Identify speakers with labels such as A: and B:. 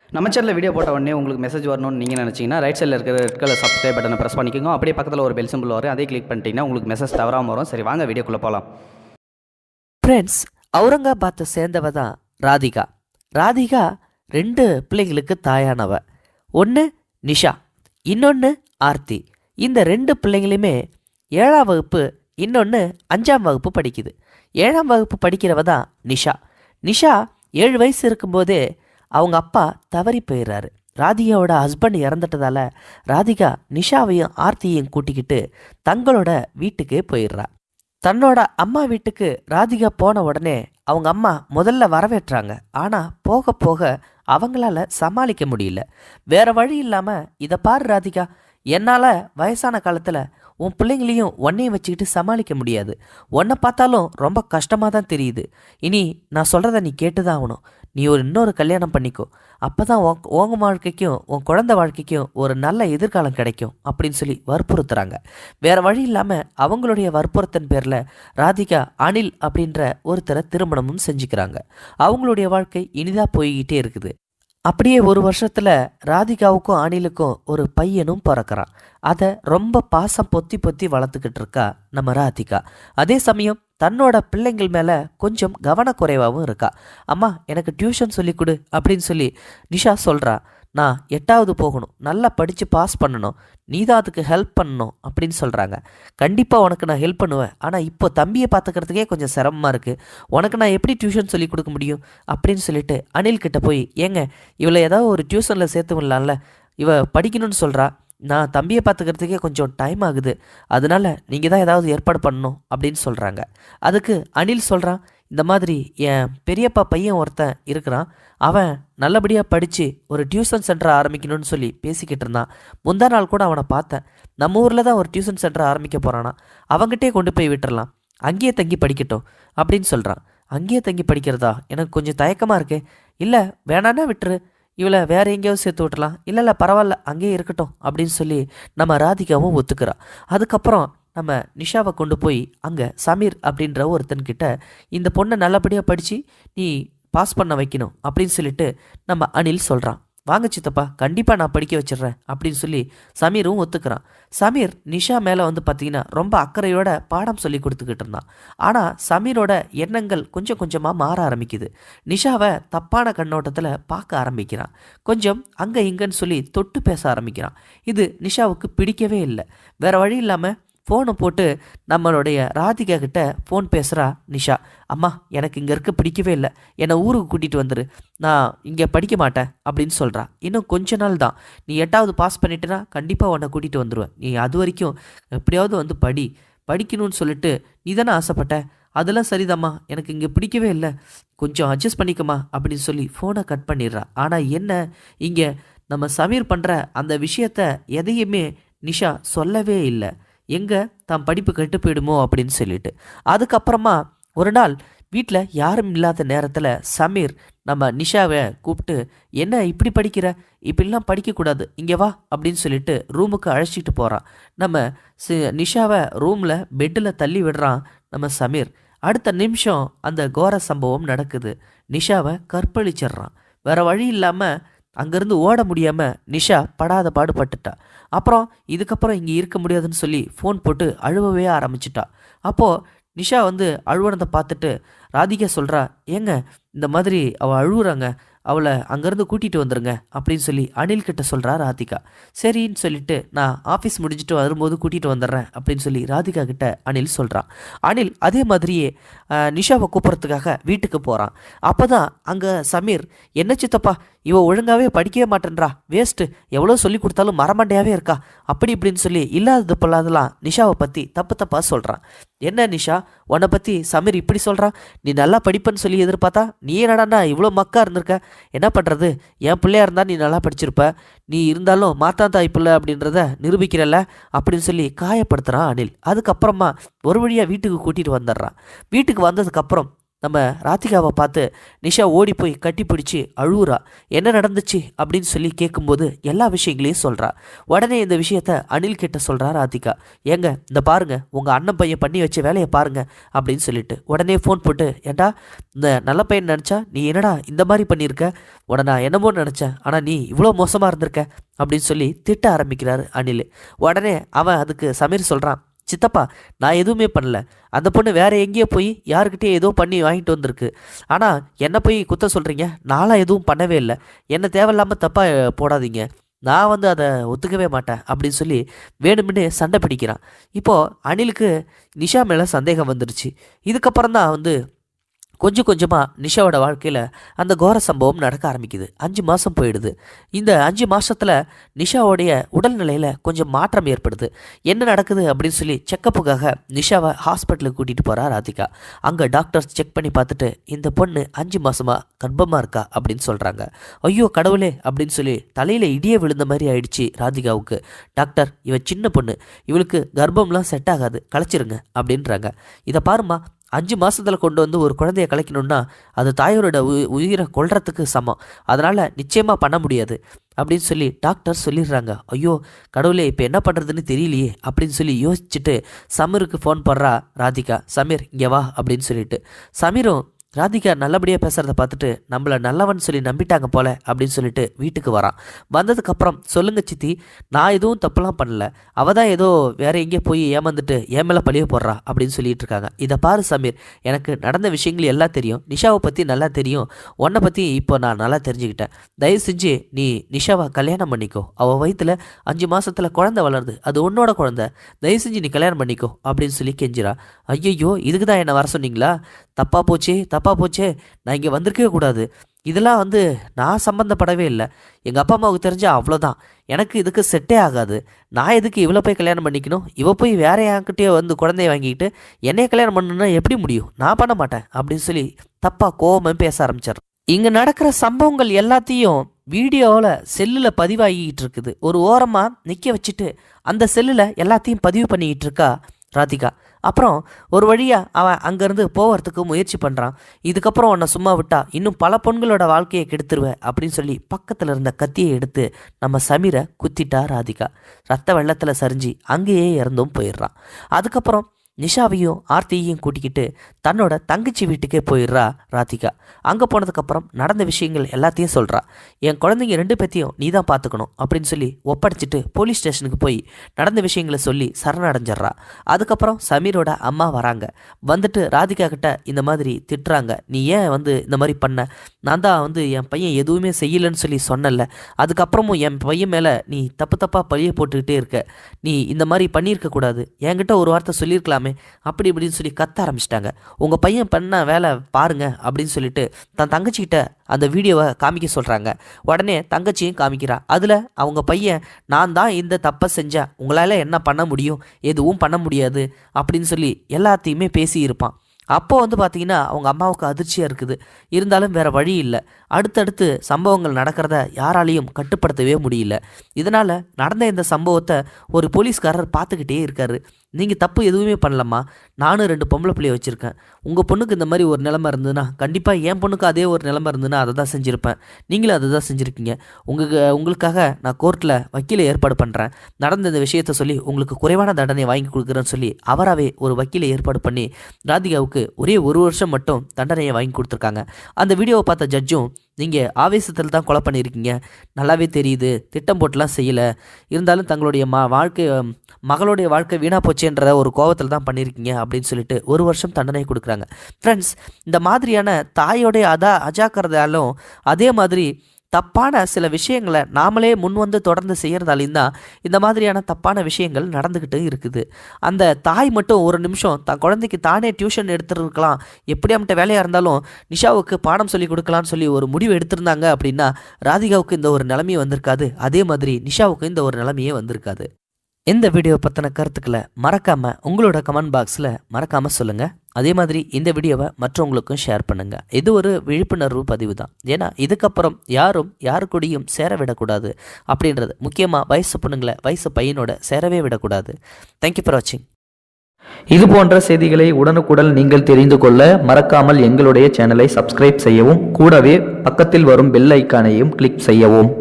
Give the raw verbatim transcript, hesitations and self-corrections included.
A: நம்ம சேனலில் வீடியோ போட்ட உடனே உங்களுக்கு மெசேஜ் வரணும்னு நீங்கள் நினச்சிங்கன்னா ரைட் சைடில் இருக்கிற ரெட் கலர் சப்ஸ்கிரைப் பட்டனை ப்ரெஸ் பண்ணிக்கோங்க. அப்படியே பக்கத்தில் ஒரு பெல் சிம்பிள் வரும், அதே கிளிக் பண்ணிட்டீங்கன்னா உங்களுக்கு மெசேஜ் தவறாமல் வரும். சரி, வாங்க வீடியோக்குள்ளே போகலாம்.
B: ஃப்ரெண்ட்ஸ், அவுரங்காபாத்தை சேர்ந்தவ தான் ராதிகா. ராதிகா ரெண்டு பிள்ளைங்களுக்கு தாயானவ. ஒன்று நிஷா, இன்னொன்று ஆர்த்தி. இந்த ரெண்டு பிள்ளைங்களுமே ஏழாம் வகுப்பு, இன்னொன்று அஞ்சாம் வகுப்பு படிக்குது. ஏழாம் வகுப்பு படிக்கிறவ தான் நிஷா. நிஷா ஏழு வயசு இருக்கும்போதே அவங்க அப்பா தவறி போயிடுறாரு. ராதிகாவோட ஹஸ்பண்ட் இறந்துட்டதால ராதிகா நிஷாவையும் ஆர்த்தியையும் கூட்டிக்கிட்டு தங்களோட வீட்டுக்கு போயிடுறா. தன்னோட அம்மா வீட்டுக்கு ராதிகா போன உடனே அவங்க அம்மா முதல்ல வரவேற்றாங்க. ஆனால் போக போக அவங்களால சமாளிக்க முடியல. வேற வழி இல்லாமல், இதை பாரு ராதிகா, என்னால் வயசான காலத்தில் உன் பிள்ளைங்களையும் உன்னையும் வச்சுக்கிட்டு சமாளிக்க முடியாது. உன்னை பார்த்தாலும் ரொம்ப கஷ்டமாக தான் தெரியுது. இனி நான் சொல்கிறத நீ கேட்டு தான் ஆகணும். நீ ஒரு இன்னொரு கல்யாணம் பண்ணிக்கோ. அப்போ தான் உன் உங்க வாழ்க்கைக்கும் உன் குழந்தை வாழ்க்கைக்கும் ஒரு நல்ல எதிர்காலம் கிடைக்கும் அப்படின்னு சொல்லி வற்புறுத்துறாங்க. வேறு வழி இல்லாமல் அவங்களுடைய வற்புறுத்தின் பேரில் ராதிகா அனில் அப்படின்ற ஒருத்தரை திருமணமும் செஞ்சுக்கிறாங்க. அவங்களுடைய வாழ்க்கை இனிதாக போய்கிட்டே இருக்குது. அப்படியே ஒரு வருஷத்தில் ராதிகாவுக்கும் அனிலுக்கும் ஒரு பையனும் பிறக்கிறான். அதை ரொம்ப பாசம் பொத்தி பொத்தி வளர்த்துக்கிட்டு இருக்கா நம்ம ராதிகா. அதே சமயம் தன்னோட பிள்ளைங்கள் மேலே கொஞ்சம் கவனக்குறைவாகவும் இருக்கா. அம்மா, எனக்கு டியூஷன் சொல்லி கொடு அப்படின்னு சொல்லி நிஷா சொல்கிறா. நான் எட்டாவது போகணும், நல்லா படித்து பாஸ் பண்ணணும், நீ தான் அதுக்கு ஹெல்ப் பண்ணணும் அப்படின்னு சொல்கிறாங்க. கண்டிப்பாக உனக்கு நான் ஹெல்ப் பண்ணுவேன், ஆனால் இப்போ தம்பியை பார்த்துக்கிறதுக்கே கொஞ்சம் சிரமமாக இருக்குது, உனக்கு நான் எப்படி டியூஷன் சொல்லி கொடுக்க முடியும் அப்படின்னு சொல்லிட்டு அனில்கிட்ட போய், ஏங்க இவளை ஏதாவது ஒரு டியூஷனில் சேர்த்து விடலாம்ல, இவ படிக்கணும்னு சொல்கிறா, நான் தம்பியை பார்த்துக்கிறதுக்கே கொஞ்சம் டைம் ஆகுது, அதனால நீங்கள் தான் ஏதாவது ஏற்பாடு பண்ணணும் அப்படின்னு சொல்கிறாங்க. அதுக்கு அனில் சொல்கிறான், இந்த மாதிரி என் பெரியப்பா பையன் ஒருத்தன் இருக்கிறான், அவன் நல்லபடியாக படித்து ஒரு டியூஷன் சென்டரை ஆரம்பிக்கணும்னு சொல்லி பேசிக்கிட்டு இருந்தான். முந்தா நாள் கூட அவனை பார்த்தேன். நம்ம ஊரில் தான் ஒரு டியூஷன் சென்டரை ஆரம்பிக்க போகிறானா, அவங்ககிட்டே கொண்டு போய் விட்டுறலாம், அங்கேயே தங்கி படிக்கட்டும் அப்படின்னு சொல்கிறான். அங்கேயே தங்கி படிக்கிறதா? எனக்கு கொஞ்சம் தயக்கமாக இருக்கே. இல்லை வேணான்னா விட்டுரு, இவளை வேறு எங்கேயாவது சேர்த்து விட்டுலாம். இல்லை இல்லை பரவாயில்ல, அங்கேயே இருக்கட்டும் அப்படின்னு சொல்லி நம்ம ராதிகாவும் ஒத்துக்கிறா. அதுக்கப்புறம் நம்ம நிஷாவை கொண்டு போய் அங்கே சமீர் அப்படின்ற ஒருத்தன்கிட்ட இந்த பொண்ணை நல்லபடியாக படித்து நீ பாஸ் பண்ண வைக்கணும் அப்படின்னு சொல்லிட்டு நம்ம அனில் சொல்கிறான். வாங்க சித்தப்பா, கண்டிப்பாக நான் படிக்க வச்சிடுறேன் அப்படின்னு சொல்லி சமீரும் ஒத்துக்கிறான். சமீர் நிஷா மேலே வந்து பார்த்திங்கன்னா ரொம்ப அக்கறையோட பாடம் சொல்லி கொடுத்துக்கிட்டு இருந்தான். ஆனால் சமீரோட எண்ணங்கள் கொஞ்சம் கொஞ்சமாக மாற ஆரம்பிக்குது. நிஷாவை தப்பான கண்ணோட்டத்தில் பார்க்க ஆரம்பிக்கிறான். கொஞ்சம் அங்கே இங்கன்னு சொல்லி தொட்டு பேச ஆரம்பிக்கிறான். இது நிஷாவுக்கு பிடிக்கவே இல்லை. வேறு வழி இல்லாமல் ஃபோனை போட்டு நம்மளுடைய ராதிகா கிட்ட ஃபோன் பேசுகிறா நிஷா. அம்மா, எனக்கு இங்கே இருக்க பிடிக்கவே இல்லை, என்னை ஊருக்கு கூட்டிகிட்டு வந்துரு, நான் இங்கே படிக்க மாட்டேன் அப்படின்னு சொல்கிறா. இன்னும் கொஞ்ச நாள் தான், நீ எட்டாவது பாஸ் பண்ணிட்டேன்னா கண்டிப்பாக உன்னை கூட்டிகிட்டு வந்துடுவேன், நீ அது வரைக்கும் எப்படியாவது வந்து படி, படிக்கணும்னு சொல்லிட்டு நீ தானே ஆசைப்பட்ட, அதெல்லாம் சரிதாம்மா, எனக்கு இங்கே பிடிக்கவே இல்லை, கொஞ்சம் அட்ஜஸ்ட் பண்ணிக்கம்மா அப்படின்னு சொல்லி ஃபோனை கட் பண்ணிடுறா. ஆனால் என்ன, இங்கே நம்ம சமீர் பண்ணுற அந்த விஷயத்த எதையுமே நிஷா சொல்லவே இல்லை. எங்கே தான் படிப்பு கெட்டு போயிடுமோ அப்படின்னு சொல்லிட்டு. அதுக்கப்புறமா ஒரு நாள் வீட்டில் யாரும் இல்லாத நேரத்தில் சமீர் நம்ம நிஷாவை கூப்பிட்டு, என்ன இப்படி படிக்கிற, இப்படிலாம் படிக்கக்கூடாது, இங்கே வா அப்படின்னு சொல்லிட்டு ரூமுக்கு அழைச்சிட்டு போகிறான். நம்ம சி நிஷாவை ரூமில் பெட்டில் தள்ளி விடுறான் நம்ம சமீர். அடுத்த நிமிஷம் அந்த கோர சம்பவம் நடக்குது. நிஷாவை கற்பழிச்சிட்றான். வேறு வழி இல்லாமல் அங்கேருந்து ஓட முடியாமல் நிஷா படாத பாடுபட்டுட்டா. அப்புறம் இதுக்கப்புறம் இங்கே இருக்க முடியாதுன்னு சொல்லி ஃபோன் போட்டு அழுவவே ஆரம்பிச்சிட்டா. அப்போது நிஷா வந்து அழுவனதை பார்த்துட்டு ராதிகா சொல்கிறா, ஏங்க இந்த மாதிரி அவள் அழுகுறாங்க, அவளை அங்கேருந்து கூட்டிகிட்டு வந்துடுங்க அப்படின்னு சொல்லி அனில்கிட்ட சொல்கிறா ராதிகா. சரின்னு சொல்லிட்டு நான் ஆஃபீஸ் முடிஞ்சிட்டு வரும்போது கூட்டிகிட்டு வந்துடுறேன் அப்படின்னு சொல்லி ராதிகா கிட்ட அனில் சொல்கிறான். அனில் அதே மாதிரியே நிஷாவை கூப்பிட்றதுக்காக வீட்டுக்கு போகிறான். அப்போ தான் அங்கே சமீர், என்ன சித்தப்பா இவ ஒழுங்காகவே படிக்கவே மாட்டேன்றா, வேஸ்ட்டு, எவ்வளோ சொல்லி கொடுத்தாலும் மரமண்டையாகவே இருக்கா அப்படி இப்படின்னு சொல்லி இல்லாதது பொல்லாதெல்லாம் நிஷாவை பற்றி தப்பு தப்பாக சொல்கிறான். என்ன நிஷா, உன்னை பற்றி சமீர் இப்படி சொல்கிறான், நீ நல்லா படிப்பேன்னு சொல்லி எதிர்பார்த்தா நீ என்னடாண்ணா இவ்வளோ மக்கா இருந்திருக்க, என்ன பண்ணுறது, என் பிள்ளையா இருந்தால் நீ நல்லா படிச்சிருப்ப, நீ இருந்தாலும் மாத்தாந்தாய் பிள்ளை அப்படின்றத நிரூபிக்கிறல்ல அப்படின்னு சொல்லி காயப்படுத்துகிறான் அனில். அதுக்கப்புறமா ஒரு வழியாக வீட்டுக்கு கூட்டிகிட்டு வந்துடுறான். வீட்டுக்கு வந்ததுக்கப்புறம் நம்ம ராதிகாவை பார்த்து நிஷா ஓடி போய் கட்டி பிடிச்சி அழுவுறா. என்ன நடந்துச்சு அப்படின்னு சொல்லி கேட்கும்போது எல்லா விஷயங்களையும் சொல்கிறா. உடனே இந்த விஷயத்த அனில் கிட்ட சொல்கிறா ராதிகா. ஏங்க இந்த பாருங்க, உங்கள் அண்ணன் பையன் பண்ணி வச்ச வேலையை பாருங்க அப்படின்னு சொல்லிட்டு உடனே ஃபோன் போட்டு, ஏண்டா இந்த நல்ல பையன் நினச்சா நீ என்னடா இந்த மாதிரி பண்ணியிருக்க, உடனே நான் என்னமோ நினச்சேன், ஆனால் நீ இவ்வளோ மோசமாக இருந்திருக்க அப்படின்னு சொல்லி திட்ட ஆரம்பிக்கிறாரு அனில். உடனே அவன் அதுக்கு சமீர் சொல்கிறான், சித்தப்பா நான் எதுவுமே பண்ணல, அந்த பொண்ணு வேற எங்கேயோ போய் யாருக்கிட்டே ஏதோ பண்ணி வாங்கிட்டு வந்திருக்கு, ஆனால் என்னை போய் குத்த சொல்கிறீங்க, நான்லாம் எதுவும் பண்ணவே இல்லை, என்னை தேவையில்லாமல் தப்பாக போடாதீங்க, நான் வந்து அதை ஒத்துக்கவே மாட்டேன் அப்படின்னு சொல்லி வேணும்னே சண்டை பிடிக்கிறான். இப்போது அனிலுக்கு நிஷா மேலே சந்தேகம் வந்துடுச்சு. இதுக்கப்புறம் தான் வந்து கொஞ்சம் கொஞ்சமாக நிஷாவோட வாழ்க்கையில் அந்த கோர சம்பவம் நடக்க ஆரம்பிக்குது. அஞ்சு மாதம் போயிடுது. இந்த அஞ்சு மாதத்தில் நிஷாவோடைய உடல்நிலையில் கொஞ்சம் மாற்றம் ஏற்படுது. என்ன நடக்குது அப்படின்னு சொல்லி செக்கப்புக்காக நிஷாவை ஹாஸ்பிட்டலுக்கு கூட்டிகிட்டு போகிறா ராதிகா. அங்கே டாக்டர்ஸ் செக் பண்ணி பார்த்துட்டு இந்த பொண்ணு அஞ்சு மாதமாக கர்ப்பமாக இருக்கா அப்படின்னு சொல்கிறாங்க. ஐயோ கடவுளே அப்படின்னு சொல்லி தலையில் இடியே விழுந்த மாதிரி ஆயிடுச்சு ராதிகாவுக்கு. டாக்டர் இவ சின்ன பொண்ணு, இவளுக்கு கர்ப்பம்லாம் செட் ஆகாது, கலைச்சிருங்க அப்படின்றாங்க. இதை பாருமா, அஞ்சு மாதத்தில் கொண்டு வந்து ஒரு குழந்தைய கலைக்கணும்னா அது தாயோட உ உயிரை கொல்றதுக்கு சமம், அதனால் நிச்சயமாக பண்ண முடியாது அப்படின்னு சொல்லி டாக்டர் சொல்லிடுறாங்க. ஐயோ கடவுளே இப்போ என்ன பண்ணுறதுன்னு தெரியலையே அப்படின்னு சொல்லி யோசிச்சுட்டு சமீருக்கு ஃபோன் பண்ணுறா ராதிகா. சமீர் இங்கே வா அப்படின்னு சொல்லிட்டு. சமீரும் ராதிகா நல்லபடியாக பேசுகிறத பார்த்துட்டு நம்மளை நல்லவன் சொல்லி நம்பிட்டாங்க போல அப்படின்னு சொல்லிட்டு வீட்டுக்கு வரான். வந்ததுக்கப்புறம் சொல்லுங்க சித்தி, நான் எதுவும் தப்புலாம் பண்ணல, அவள் தான் ஏதோ வேற எங்கேயோ போய் ஏமாந்துட்டு ஏன் மேலே பழிய போடுறா அப்படின்னு சொல்லிட்டு இருக்காங்க. இதை பாரு சமீர், எனக்கு நடந்த விஷயங்கள் எல்லாம் தெரியும், நிஷாவை பற்றி நல்லா தெரியும், உன்னை பற்றி இப்போ நான் நல்லா தெரிஞ்சுக்கிட்டேன், தயவு செஞ்சு நீ நிஷாவை கல்யாணம் பண்ணிக்கோ, அவள் வயிற்றுல அஞ்சு மாதத்தில் குழந்தை வளருது, அது உன்னோட குழந்தை, தயவு செஞ்சு நீ கல்யாணம் பண்ணிக்கோ அப்படின்னு சொல்லி கெஞ்சிரா. ஐயோ இதுக்கு தான் என்னை வர சொன்னீங்களா, தப்பாக போச்சே தப்பாக போச்சே, நான் இங்கே வந்திருக்கவே கூடாது, இதெல்லாம் வந்து நான் சம்மந்தப்படவே இல்லை, எங்கள் அப்பா அம்மாவுக்கு தெரிஞ்சால் அவ்வளோதான், எனக்கு இதுக்கு செட்டே ஆகாது, நான் எதுக்கு இவ்வளோ போய் கல்யாணம் பண்ணிக்கணும், இவ போய் வேற என்கிட்டயே வந்து குழந்தைய வாங்கிக்கிட்டு என்னைய கல்யாணம் பண்ணணுன்னா எப்படி முடியும், நான் பண்ண மாட்டேன் அப்படின்னு சொல்லி தப்பாக கோவமாக பேச ஆரம்பிச்சார். இங்கே நடக்கிற சம்பவங்கள் எல்லாத்தையும் வீடியோவில் செல்லில் பதிவாகிக்கிட்டு இருக்குது. ஒரு ஓரமாக நிற்க வச்சுட்டு அந்த செல்லில் எல்லாத்தையும் பதிவு பண்ணிக்கிட்டு இருக்கா ராதிகா. அப்புறம் ஒரு வழியாக அவன் அங்கேருந்து போகிறதுக்கு முயற்சி பண்ணுறான். இதுக்கப்புறம் உன்னை சும்மா விட்டா இன்னும் பல பொண்களோட வாழ்க்கையை கெடுத்துருவேன் அப்படின்னு சொல்லி பக்கத்தில் இருந்த கத்தியை எடுத்து நம்ம சமீரை குத்திட்டா ராதிகா. ரத்த வெள்ளத்தில் சரிஞ்சு அங்கேயே இறந்தும் போயிடுறான். அதுக்கப்புறம் நிஷாவையும் ஆர்த்தியையும் கூட்டிக்கிட்டு தன்னோட தங்கச்சி வீட்டுக்கே போயிடுறா ராதிகா. அங்கே போனதுக்கப்புறம் நடந்த விஷயங்கள் எல்லாத்தையும் சொல்கிறா. என் குழந்தைங்க ரெண்டு பேத்தையும் நீ தான் பார்த்துக்கணும் அப்படின்னு சொல்லி ஒப்படைச்சிட்டு போலீஸ் ஸ்டேஷனுக்கு போய் நடந்த விஷயங்களை சொல்லி சரணடைஞ்சிட்றா. அதுக்கப்புறம் சமீரோட அம்மா வராங்க. வந்துட்டு ராதிகா கிட்ட இந்த மாதிரி திட்டுறாங்க. நீ ஏன் வந்து இந்த மாதிரி பண்ண, நான் தான் வந்து என் பையன் எதுவுமே செய்யலைன்னு சொல்லி சொன்னல, அதுக்கப்புறமும் என் பையன் மேலே நீ தப்பு தப்பாக பழிய போட்டுக்கிட்டே இருக்க, நீ இந்த மாதிரி பண்ணியிருக்கக்கூடாது, என்கிட்ட ஒரு வார்த்தை சொல்லியிருக்கலாமே அப்படி இப்படின்னு சொல்லி கத்த ஆரம்பிச்சிட்டாங்க. உங்கள் பையன் பண்ண வேலை பாருங்க அப்படின்னு சொல்லிட்டு தன் தங்கச்சிக்கிட்ட அந்த வீடியோவை காமிக்க சொல்கிறாங்க. உடனே தங்கச்சியும் காமிக்கிறா. அதில் அவங்க பையன் நான் தான் இந்த தப்பை செஞ்சேன், உங்களால் என்ன பண்ண முடியும், எதுவும் பண்ண முடியாது அப்படின்னு சொல்லி எல்லாத்தையுமே பேசியிருப்பான். அப்போது வந்து பார்த்திங்கன்னா அவங்க அம்மாவுக்கு அதிர்ச்சியாக இருக்குது. இருந்தாலும் வேறு வழி இல்லை. அடுத்தடுத்து சம்பவங்கள் நடக்கிறத யாராலையும் கட்டுப்படுத்தவே முடியல. இதனால் நடந்த இந்த சம்பவத்தை ஒரு போலீஸ்காரர் பார்த்துக்கிட்டே இருக்கார். நீங்கள் தப்பு எதுவுமே பண்ணலம்மா, நானும் ரெண்டு பொம்பளை பிள்ளைய வச்சுருக்கேன், உங்கள் பொண்ணுக்கு இந்த மாதிரி ஒரு நிலைமை இருந்ததுன்னா கண்டிப்பாக என் பொண்ணுக்கு அதே ஒரு நிலைமை இருந்ததுன்னா அதை தான் செஞ்சுருப்பேன், நீங்களும் அதை தான் செஞ்சுருக்கீங்க, உங்களுக்கு உங்களுக்காக நான் கோர்ட்டில் வக்கீலை ஏற்பாடு பண்ணுறேன், நடந்த இந்த விஷயத்தை சொல்லி உங்களுக்கு குறைவான தண்டனை வாங்கி கொடுக்குறேன்னு சொல்லி அவராகவே ஒரு வக்கீலை ஏற்பாடு பண்ணி ராதிகாவுக்கு ஒரே ஒரு வருஷம் மட்டும் தண்டனையை வாங்கி கொடுத்துருக்காங்க. அந்த வீடியோவை பார்த்த ஜட்ஜும் நீங்கள் ஆவேசத்தில் தான் கொலை பண்ணியிருக்கீங்க, நல்லாவே தெரியுது, திட்டம் போட்டுலாம் செய்யலை, இருந்தாலும் தங்களுடைய ம வாழ்க்கை மகளுடைய வாழ்க்கை வீணாக போச்சேன்ற ஒரு கோபத்தில் தான் பண்ணியிருக்கீங்க அப்படின்னு சொல்லிட்டு ஒரு வருஷம் தண்டனை கொடுக்குறாங்க. ஃப்ரெண்ட்ஸ், இந்த மாதிரியான தாயோடைய அதா அஜாக்கிரதாலும் அதே மாதிரி தப்பான சில விஷயங்களை நாமளே முன் வந்து தொடர்ந்து செய்கிறதாலையும் தான் இந்த மாதிரியான தப்பான விஷயங்கள் நடந்துக்கிட்டு இருக்குது. அந்த தாய் மட்டும் ஒரு நிமிஷம் தன் குழந்தைக்கு தானே டியூஷன் எடுத்துருக்கலாம், எப்படியாமட்ட வேலையாக இருந்தாலும் நிஷாவுக்கு பாடம் சொல்லி கொடுக்கலான்னு சொல்லி ஒரு முடிவு எடுத்திருந்தாங்க அப்படின்னா ராதிகாவுக்கு இந்த ஒரு நிலைமையே வந்திருக்காது, அதே மாதிரி நிஷாவுக்கு இந்த ஒரு நிலைமையே வந்திருக்காது. இந்த வீடியோ பற்றின கருத்துக்களை மறக்காமல் உங்களோட கமெண்ட் பாக்ஸில் மறக்காமல் சொல்லுங்கள். அதே மாதிரி இந்த வீடியோவை மற்றவங்களுக்கும் ஷேர் பண்ணுங்கள். இது ஒரு விழிப்புணர்வு பதிவு தான். ஏன்னா இதுக்கப்புறம் யாரும் யாரு கூடயும் சேர விடக்கூடாது அப்படின்றது, முக்கியமாக வயசு பொண்ணுங்களை வயசு பையனோட சேரவே விடக்கூடாது. தேங்க்யூ ஃபார் வாட்சிங்.
A: இது போன்ற செய்திகளை உடனுக்குடன் நீங்கள் தெரிந்து கொள்ள மறக்காமல் எங்களுடைய சேனலை சப்ஸ்கிரைப் செய்யவும், கூடவே பக்கத்தில் வரும் பெல் ஐக்கானையும் கிளிக் செய்யவும்.